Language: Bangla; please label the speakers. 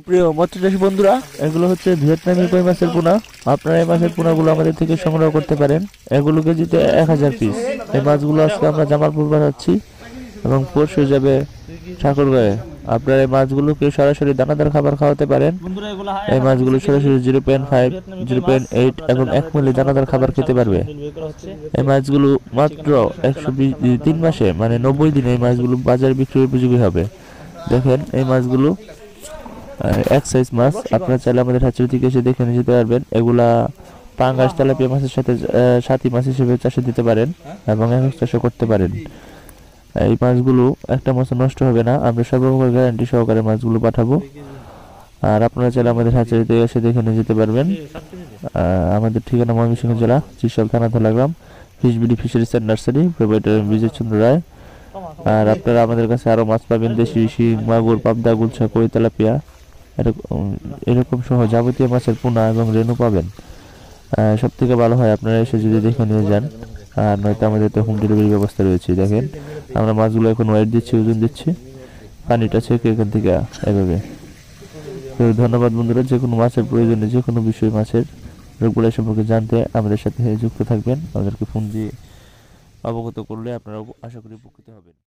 Speaker 1: প্রিয় মৎস্যচাষী বন্ধুরা, এগুলো হচ্ছে ভিয়েতনামি কই মাছের পোনা। আপনারা এই মাছের পোনাগুলো আমাদের থেকে সংগ্রহ করতে পারেন। এগুলো কেজিতে 1000 পিস। এই মাছগুলো আজকে আমরা জামালপুর পাঠাচ্ছি এবং পরশু যাবে ঠাকুরগাঁয়ে। আপনারা এই মাছগুলোকে সরাসরি দানাদার খাবার খাওয়াতে পারেন। এই মাছগুলো সরাসরি 0.5, 0.8 এবং 1 মিলি দানাদার খাবার খেতে পারবে। এই মাছগুলো মাত্র 103 মাসে মানে 90 দিনে এই মাছগুলো বাজারে বিক্রির উপযোগী হবে। দেখেন এই মাছগুলো এক সাইজ মাছ। আপনারা চাইলে আমাদের হ্যাচারি থেকে এসে দেখে নিয়ে যেতে পারবেন। এগুলা পাঙ্গাস তেলাপিয়া মাছের সাথে সাথী মাছ হিসেবে চাষে দিতে পারেন এবং একক চাষও করতে পারেন। এই মাছগুলো একটা মাছ নষ্ট হবে না, আমরা সর্বপ্রকার গ্যারান্টি সহকারে মাছগুলো পাঠাবো। আর আপনারা চাইলে আমাদের হ্যাচারিতে এসে দেখে নিয়ে যেতে পারবেন। আমাদের ঠিকানা ময়মনসিংহ জেলা চিশল থানা Dhalagram, fish BD fisheries and nursery, provider Bijoy Chandra Roy. আর আপনারা আমাদের কাছে আরও মাছ পাবেন, দেশি শিং, মাগুর, পাবদা, গুলশা, কই, তেলাপিয়া এরকম সহ যাবতীয় মাছের পোনা এবং রেনু পাবেন। সব থেকে ভালো হয় আপনারা এসে যদি দেখে নিয়ে যান, আর নয়তো আমাদের তো হোম ডেলিভারি ব্যবস্থা রয়েছে। দেখেন আমরা মাছগুলো এখন ওয়েট দিচ্ছি, ওজন দিচ্ছি, পানিটা ছেঁকে এখান থেকে এভাবে। তো ধন্যবাদ বন্ধুরা। যে কোনো মাছের প্রয়োজনে যে কোনো বিষয় মাছের রোগগুলো সম্পর্কে জানতে আমাদের সাথে যুক্ত থাকবেন। আমাদেরকে ফোন দিয়ে অবগত করলে আপনারা আশা করি উপকৃত হবেন।